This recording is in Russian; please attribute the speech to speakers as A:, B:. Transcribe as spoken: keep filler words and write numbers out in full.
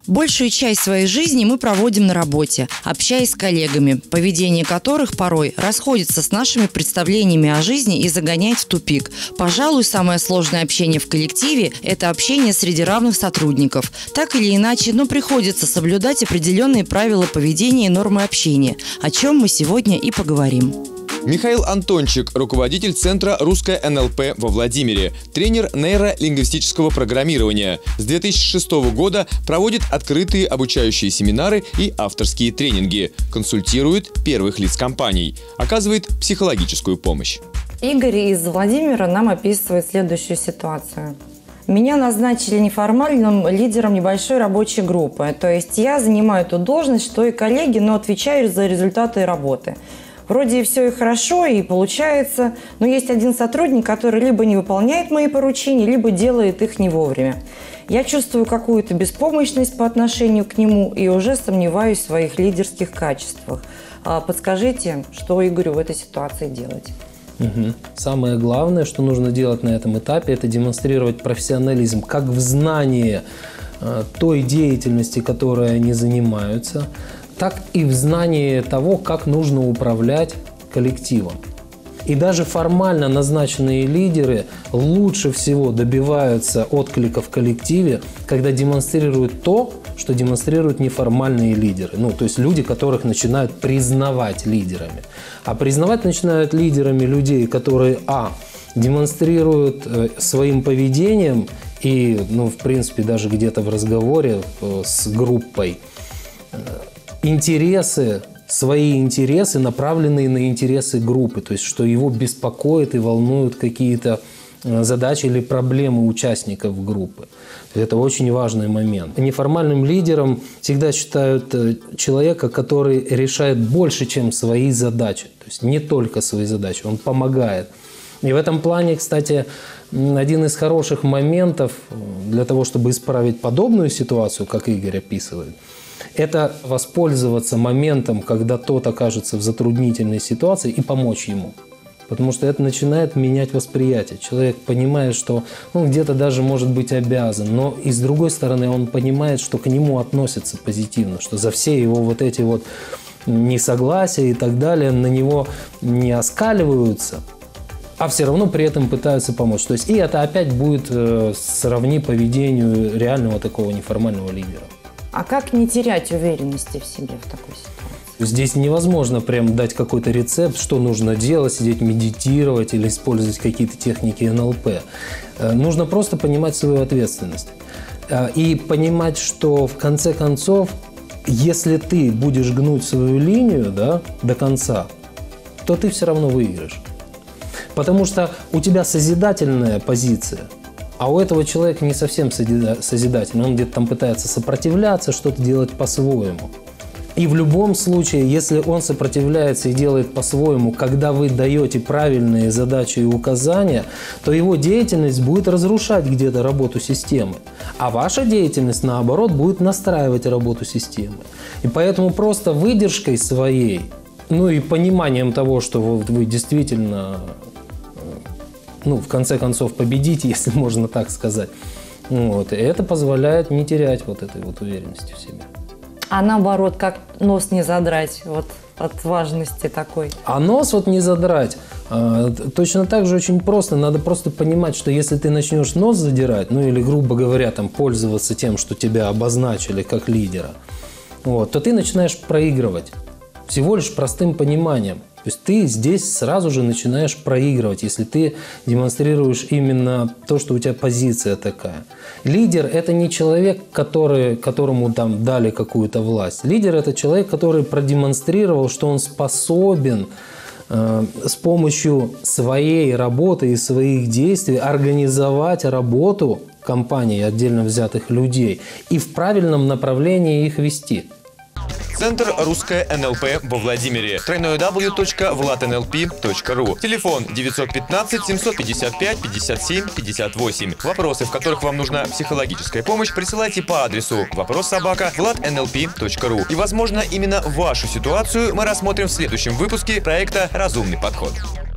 A: Большую часть своей жизни мы проводим на работе, общаясь с коллегами, поведение которых порой расходится с нашими представлениями о жизни и загоняет в тупик. Пожалуй, самое сложное общение в коллективе – это общение среди равных сотрудников. Так или иначе, но приходится соблюдать определенные правила поведения и нормы общения, о чем мы сегодня и поговорим.
B: Михаил Антончик, руководитель Центра «Русское эн эл пэ» во Владимире, тренер нейролингвистического программирования. С две тысячи шестого года проводит открытые обучающие семинары и авторские тренинги, консультирует первых лиц компаний, оказывает психологическую помощь.
C: Игорь из Владимира нам описывает следующую ситуацию. Меня назначили неформальным лидером небольшой рабочей группы. То есть я занимаю ту должность, что и коллеги, но отвечаю за результаты работы. Вроде все и хорошо, и получается, но есть один сотрудник, который либо не выполняет мои поручения, либо делает их не вовремя. Я чувствую какую-то беспомощность по отношению к нему и уже сомневаюсь в своих лидерских качествах. Подскажите, что Игорю в этой ситуации делать?
D: Угу. Самое главное, что нужно делать на этом этапе, это демонстрировать профессионализм как в знании э, той деятельности, которой они занимаются, так и в знании того, как нужно управлять коллективом. И даже формально назначенные лидеры лучше всего добиваются отклика в коллективе, когда демонстрируют то, что демонстрируют неформальные лидеры. Ну, то есть люди, которых начинают признавать лидерами. А признавать начинают лидерами людей, которые, а, демонстрируют э, своим поведением и, ну, в принципе, даже где-то в разговоре э, с группой, э, интересы, свои интересы, направленные на интересы группы, то есть что его беспокоит и волнуют какие-то задачи или проблемы участников группы. Это очень важный момент. Неформальным лидером всегда считают человека, который решает больше, чем свои задачи, то есть не только свои задачи, он помогает. И в этом плане, кстати, один из хороших моментов для того, чтобы исправить подобную ситуацию, как Игорь описывает, это воспользоваться моментом, когда тот окажется в затруднительной ситуации, и помочь ему. Потому что это начинает менять восприятие. Человек понимает, что он где-то даже может быть обязан, но и с другой стороны он понимает, что к нему относятся позитивно, что за все его вот эти вот несогласия и так далее на него не оскаливаются, а все равно при этом пытаются помочь. То есть и это опять будет э, сравни поведению реального такого неформального лидера.
C: А как не терять уверенности в себе в такой ситуации?
D: Здесь невозможно прям дать какой-то рецепт, что нужно делать, сидеть медитировать или использовать какие-то техники эн эл пэ. Нужно просто понимать свою ответственность. И понимать, что в конце концов, если ты будешь гнуть свою линию, да, до конца, то ты все равно выиграешь. Потому что у тебя созидательная позиция. А у этого человека не совсем созидательный. Он где-то там пытается сопротивляться, что-то делать по-своему. И в любом случае, если он сопротивляется и делает по-своему, когда вы даете правильные задачи и указания, то его деятельность будет разрушать где-то работу системы. А ваша деятельность, наоборот, будет настраивать работу системы. И поэтому просто выдержкой своей, ну и пониманием того, что вот вы действительно... ну, в конце концов, победить, если можно так сказать. Вот. И это позволяет не терять вот этой вот уверенности в себе.
C: А наоборот, как нос не задрать вот от важности такой?
D: А нос вот не задрать. Точно так же очень просто. Надо просто понимать, что если ты начнешь нос задирать, ну или, грубо говоря, там, пользоваться тем, что тебя обозначили как лидера, вот, то ты начинаешь проигрывать. Всего лишь простым пониманием. То есть ты здесь сразу же начинаешь проигрывать, если ты демонстрируешь именно то, что у тебя позиция такая. Лидер – это не человек, который, которому там дали какую-то власть. Лидер – это человек, который продемонстрировал, что он способен э, с помощью своей работы и своих действий организовать работу компании отдельно взятых людей и в правильном направлении их вести.
B: Центр «Русское эн эл пэ» во Владимире. дабл ю дабл ю дабл ю точка влад эн эл пи точка ру. Телефон девятьсот пятнадцать семьсот пятьдесят пять пятьдесят семь пятьдесят восемь. Вопросы, в которых вам нужна психологическая помощь, присылайте по адресу вопрос собака влад эн эл пи точка ру. И, возможно, именно вашу ситуацию мы рассмотрим в следующем выпуске проекта «Разумный подход».